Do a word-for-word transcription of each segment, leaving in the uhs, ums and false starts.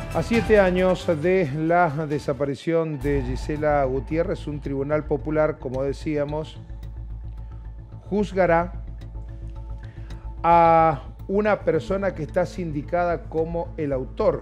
A siete años de la desaparición de Gisela Gutiérrez, un tribunal popular, como decíamos, juzgará a una persona que está sindicada como el autor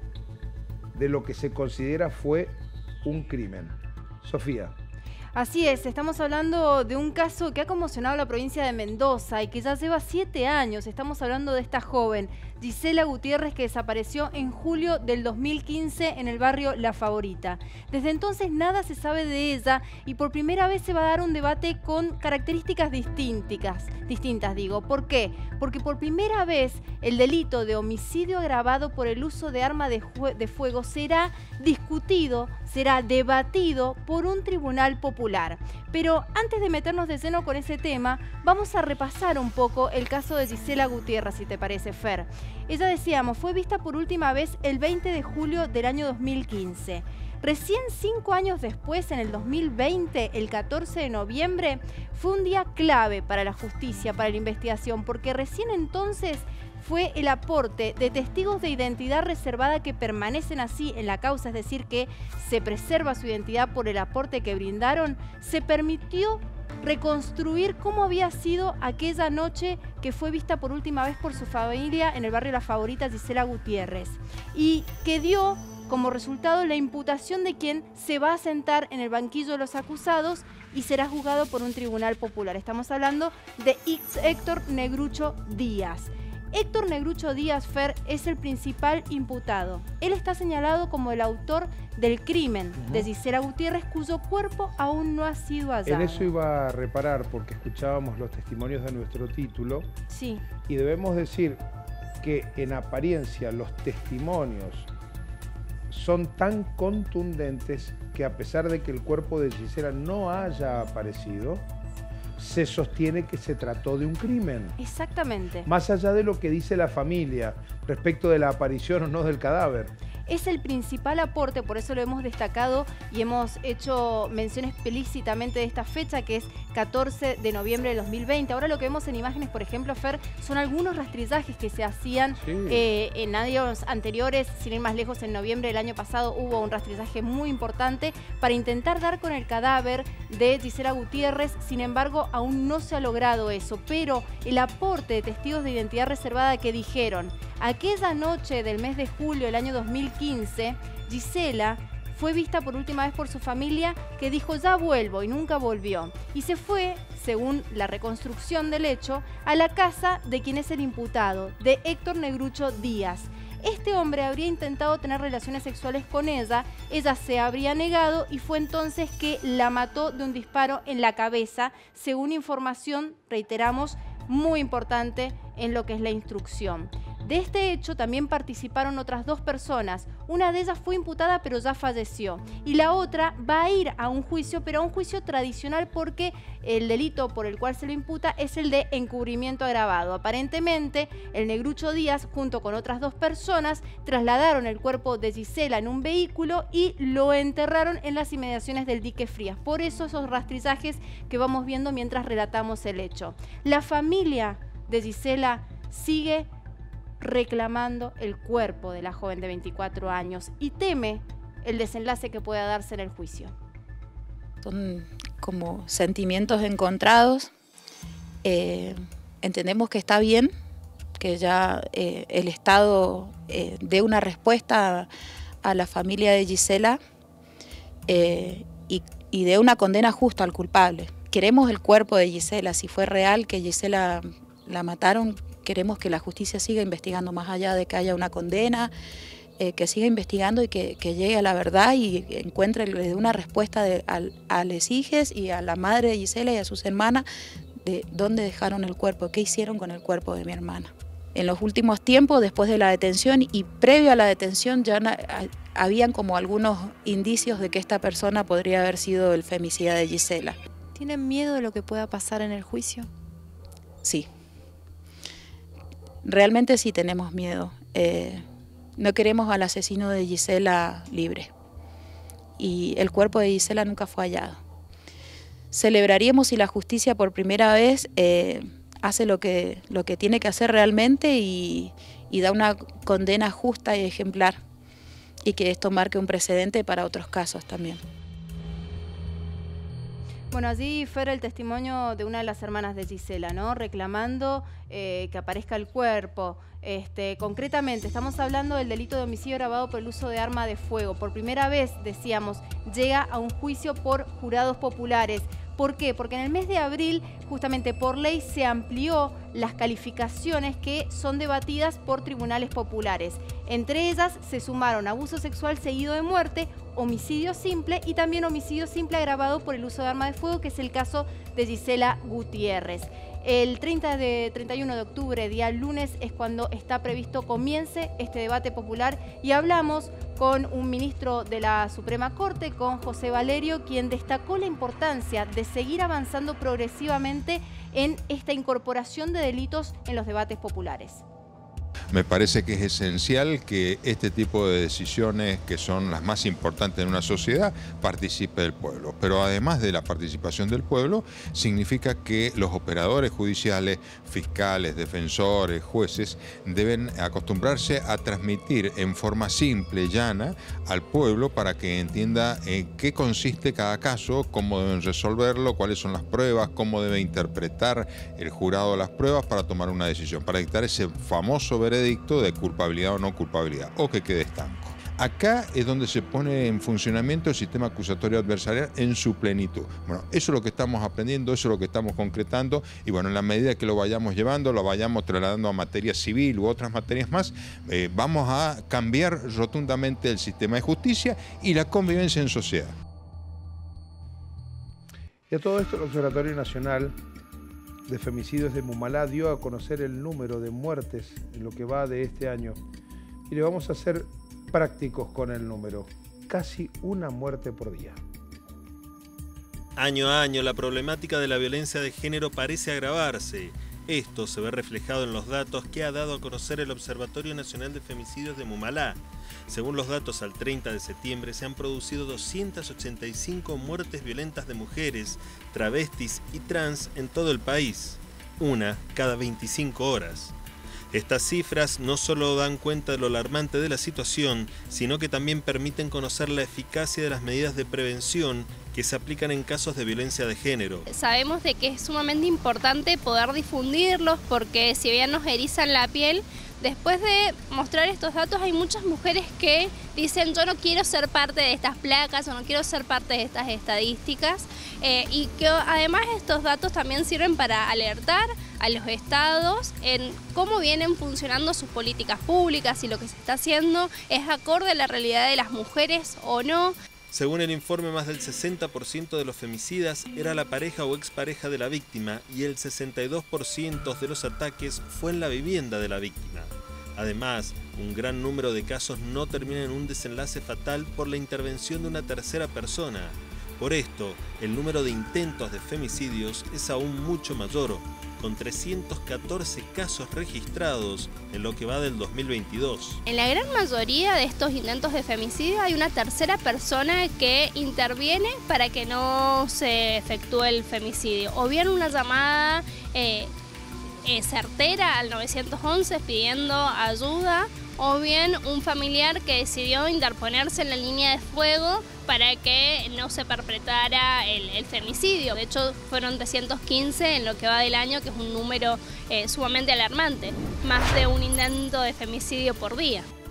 de lo que se considera fue un crimen. Sofía. Así es, estamos hablando de un caso que ha conmocionado a la provincia de Mendoza y que ya lleva siete años. Estamos hablando de esta joven, Gisela Gutiérrez, que desapareció en julio del dos mil quince en el barrio La Favorita. Desde entonces nada se sabe de ella y por primera vez se va a dar un debate con características distintas, distintas digo. ¿Por qué? Porque por primera vez el delito de homicidio agravado por el uso de arma de, de fuego será discutido, será debatido por un tribunal popular. Pero antes de meternos de lleno con ese tema, vamos a repasar un poco el caso de Gisela Gutiérrez, si te parece, Fer. Ella, decíamos, fue vista por última vez el veinte de julio del año dos mil quince. Recién cinco años después, en el dos mil veinte, el catorce de noviembre, fue un día clave para la justicia, para la investigación, porque recién entonces fue el aporte de testigos de identidad reservada que permanecen así en la causa, es decir, que se preserva su identidad por el aporte que brindaron, se permitió reconstruir cómo había sido aquella noche que fue vista por última vez por su familia en el barrio La Favorita, Gisela Gutiérrez, y que dio como resultado la imputación de quien se va a sentar en el banquillo de los acusados y será juzgado por un tribunal popular. Estamos hablando de Héctor Negrucho Díaz. Héctor Negrucho Díaz, Fer, es el principal imputado. Él está señalado como el autor del crimen uh-huh. de Gisela Gutiérrez, cuyo cuerpo aún no ha sido hallado. En eso iba a reparar, porque escuchábamos los testimonios de nuestro título. Sí. Y debemos decir que en apariencia los testimonios son tan contundentes que a pesar de que el cuerpo de Gisela no haya aparecido, se sostiene que se trató de un crimen. Exactamente. Más allá de lo que dice la familia respecto de la aparición o no del cadáver. Es el principal aporte, por eso lo hemos destacado y hemos hecho mención explícitamente de esta fecha, que es catorce de noviembre de dos mil veinte. Ahora lo que vemos en imágenes, por ejemplo, Fer, son algunos rastrillajes que se hacían sí. eh, en años anteriores. Sin ir más lejos, en noviembre del año pasado hubo un rastrillaje muy importante para intentar dar con el cadáver de Gisela Gutiérrez. Sin embargo, aún no se ha logrado eso, pero el aporte de testigos de identidad reservada que dijeron: aquella noche del mes de julio del año dos mil quince, Gisela fue vista por última vez por su familia, que dijo ya vuelvo, y nunca volvió. Y se fue, según la reconstrucción del hecho, a la casa de quien es el imputado, de Héctor Negrucho Díaz. Este hombre habría intentado tener relaciones sexuales con ella, ella se habría negado y fue entonces que la mató de un disparo en la cabeza, según información, reiteramos, muy importante en lo que es la instrucción. De este hecho también participaron otras dos personas. Una de ellas fue imputada pero ya falleció. Y la otra va a ir a un juicio, pero a un juicio tradicional, porque el delito por el cual se lo imputa es el de encubrimiento agravado. Aparentemente, el Negrucho Díaz, junto con otras dos personas, trasladaron el cuerpo de Gisela en un vehículo y lo enterraron en las inmediaciones del dique Frías. Por eso esos rastrillajes que vamos viendo mientras relatamos el hecho. La familia de Gisela sigue reclamando el cuerpo de la joven de veinticuatro años y teme el desenlace que pueda darse en el juicio. Son como sentimientos encontrados. Eh, entendemos que está bien que ya eh, el Estado eh, dé una respuesta a, a la familia de Gisela eh, y, y dé una condena justa al culpable. Queremos el cuerpo de Gisela. Si fue real que Gisela la mataron, queremos que la justicia siga investigando más allá de que haya una condena, eh, que siga investigando y que, que llegue a la verdad y encuentre le dé una respuesta de, a, a los hijos y a la madre de Gisela y a sus hermanas de dónde dejaron el cuerpo, qué hicieron con el cuerpo de mi hermana. En los últimos tiempos, después de la detención y previo a la detención, ya na, a, habían como algunos indicios de que esta persona podría haber sido el femicida de Gisela. ¿Tienen miedo de lo que pueda pasar en el juicio? Sí. Realmente sí tenemos miedo. Eh, no queremos al asesino de Gisela libre. Y el cuerpo de Gisela nunca fue hallado. Celebraríamos si la justicia por primera vez eh, hace lo que, lo que tiene que hacer realmente y, y da una condena justa y ejemplar. y que esto marque un precedente para otros casos también. Bueno, allí Fer, el testimonio de una de las hermanas de Gisela, ¿no? Reclamando eh, que aparezca el cuerpo. Este, concretamente, estamos hablando del delito de homicidio agravado por el uso de arma de fuego. Por primera vez, decíamos, llega a un juicio por jurados populares. ¿Por qué? Porque en el mes de abril, justamente por ley, se amplió las calificaciones que son debatidas por tribunales populares. Entre ellas se sumaron abuso sexual seguido de muerte, homicidio simple y también homicidio simple agravado por el uso de arma de fuego, que es el caso de Gisela Gutiérrez. El treinta de, treinta y uno de octubre, día lunes, es cuando está previsto comience este debate popular y hablamos con un ministro de la Suprema Corte, con José Valerio, quien destacó la importancia de seguir avanzando progresivamente en esta incorporación de delitos en los debates populares. Me parece que es esencial que este tipo de decisiones, que son las más importantes en una sociedad, participe el pueblo. Pero además de la participación del pueblo, significa que los operadores judiciales, fiscales, defensores, jueces, deben acostumbrarse a transmitir en forma simple, llana, al pueblo para que entienda en qué consiste cada caso, cómo deben resolverlo, cuáles son las pruebas, cómo debe interpretar el jurado las pruebas para tomar una decisión, para dictar ese famoso veredicto de culpabilidad o no culpabilidad, o que quede estanco. Acá es donde se pone en funcionamiento el sistema acusatorio adversarial en su plenitud. Bueno, eso es lo que estamos aprendiendo, eso es lo que estamos concretando y bueno, en la medida que lo vayamos llevando, lo vayamos trasladando a materia civil u otras materias más, eh, vamos a cambiar rotundamente el sistema de justicia y la convivencia en sociedad. Y a todo esto, el Observatorio Nacional de Femicidios de Mumalá dio a conocer el número de muertes en lo que va de este año. Y le vamos a hacer prácticos con el número. Casi una muerte por día. Año a año, la problemática de la violencia de género parece agravarse. Esto se ve reflejado en los datos que ha dado a conocer el Observatorio Nacional de Femicidios de Mumalá. Según los datos al treinta de septiembre, se han producido doscientas ochenta y cinco muertes violentas de mujeres, travestis y trans en todo el país, una cada veinticinco horas. Estas cifras no solo dan cuenta de lo alarmante de la situación, sino que también permiten conocer la eficacia de las medidas de prevención que se aplican en casos de violencia de género. Sabemos de que es sumamente importante poder difundirlos porque si bien nos erizan la piel, después de mostrar estos datos hay muchas mujeres que dicen yo no quiero ser parte de estas placas o no quiero ser parte de estas estadísticas eh, y que además estos datos también sirven para alertar a los estados en cómo vienen funcionando sus políticas públicas, si lo que se está haciendo es acorde a la realidad de las mujeres o no. Según el informe, más del sesenta por ciento de los femicidas era la pareja o expareja de la víctima y el sesenta y dos por ciento de los ataques fue en la vivienda de la víctima. Además, un gran número de casos no terminan en un desenlace fatal por la intervención de una tercera persona. Por esto, el número de intentos de femicidios es aún mucho mayor, con trescientos catorce casos registrados en lo que va del dos mil veintidós. En la gran mayoría de estos intentos de femicidio hay una tercera persona que interviene para que no se efectúe el femicidio, o bien una llamada eh, eh, certera al nueve once pidiendo ayuda, o bien un familiar que decidió interponerse en la línea de fuego para que no se perpetrara el, el femicidio. De hecho, fueron trescientos quince en lo que va del año, que es un número eh, sumamente alarmante, más de un intento de femicidio por día.